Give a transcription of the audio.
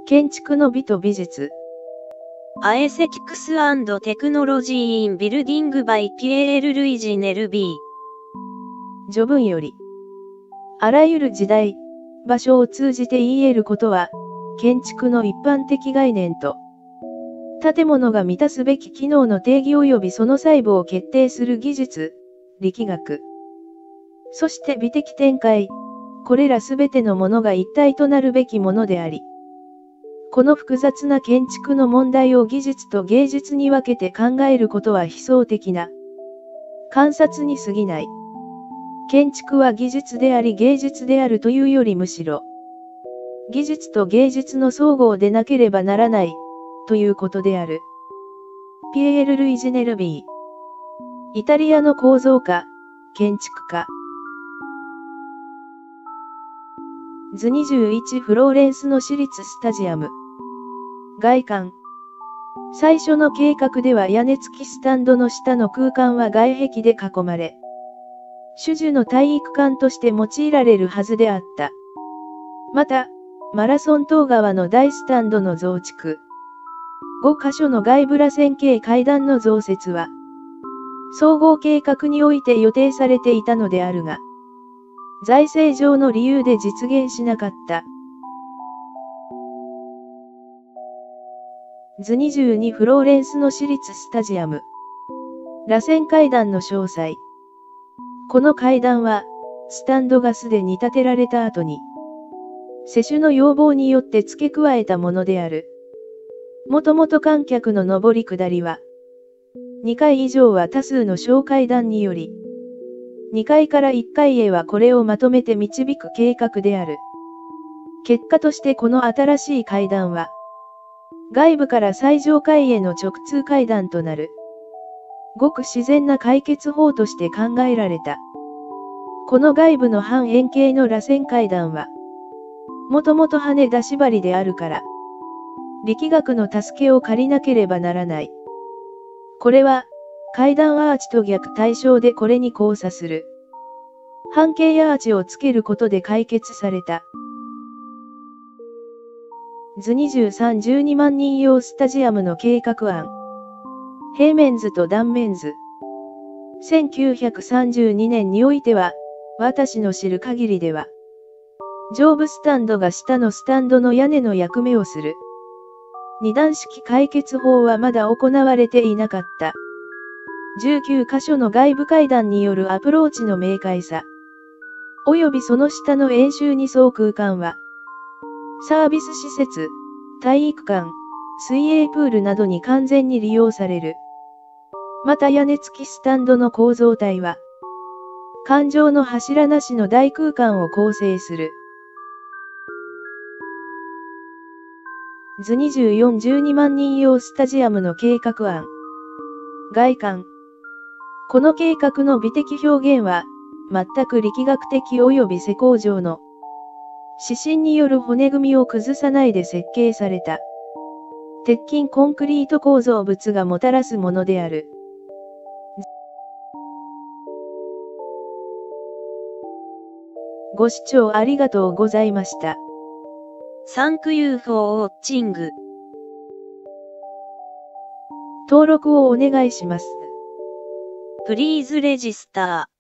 建築の美と美術。 アエセティクス&テクノロジー・イン・ビルディング・バイ・ピエール・ルイジ・ネルビー。 序文より。あらゆる時代、場所を通じて言い得ることは、建築の一般的概念と、建物が満たすべき機能の定義及びその細部を決定する技術、力学。そして美的展開、これらすべてのものが一体となるべきものであり、この複雑な建築の問題を技術と芸術に分けて考えることは悲壮的な観察に過ぎない。建築は技術であり芸術であるというよりむしろ、技術と芸術の総合でなければならない、ということである。ピエール・ルイジ・ネルビー。イタリアの構造家、建築家。図21フローレンスの市立スタジアム。外観。最初の計画では屋根付きスタンドの下の空間は外壁で囲まれ、種々の体育館として用いられるはずであった。また、マラソン島側の大スタンドの増築、5カ所の外部螺旋形階段の増設は、総合計画において予定されていたのであるが、財政上の理由で実現しなかった。図22フローレンスの市立スタジアム。螺旋階段の詳細。この階段は、スタンドがすでに建てられた後に、施主の要望によって付け加えたものである。もともと観客の上り下りは、2階以上は多数の小階段により、2階から1階へはこれをまとめて導く計画である。結果としてこの新しい階段は、外部から最上階への直通階段となる。ごく自然な解決法として考えられた。この外部の半円形の螺旋階段は、もともと羽出し張りであるから、力学の助けを借りなければならない。これは、階段アーチと逆対称でこれに交差する。半径アーチをつけることで解決された。図23 12万人用スタジアムの計画案。平面図と断面図。1932年においては、私の知る限りでは、上部スタンドが下のスタンドの屋根の役目をする。二段式解決法はまだ行われていなかった。19箇所の外部階段によるアプローチの明快さ、およびその下の円周二層空間は、サービス施設、体育館、水泳プールなどに完全に利用される。また屋根付きスタンドの構造体は、環状の柱なしの大空間を構成する。図24 12万人用スタジアムの計画案。外観。この計画の美的表現は、全く力学的及び施工上の指針による骨組みを崩さないで設計された。鉄筋コンクリート構造物がもたらすものである。ご視聴ありがとうございました。 Thank you for watching. 登録をお願いします。 Please register.